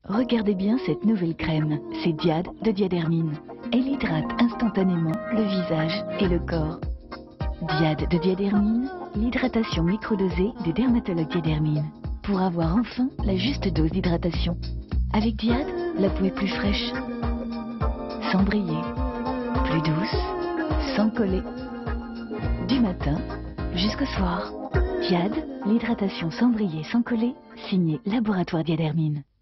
Regardez bien cette nouvelle crème, c'est Diade de Diadermine. Elle hydrate instantanément le visage et le corps. Diade de Diadermine, l'hydratation microdosée des dermatologues Diadermine. Pour avoir enfin la juste dose d'hydratation. Avec Diade, la peau est plus fraîche, sans briller, plus douce, sans coller. Du matin jusqu'au soir. Diade, l'hydratation sans briller, sans coller, signé Laboratoire Diadermine.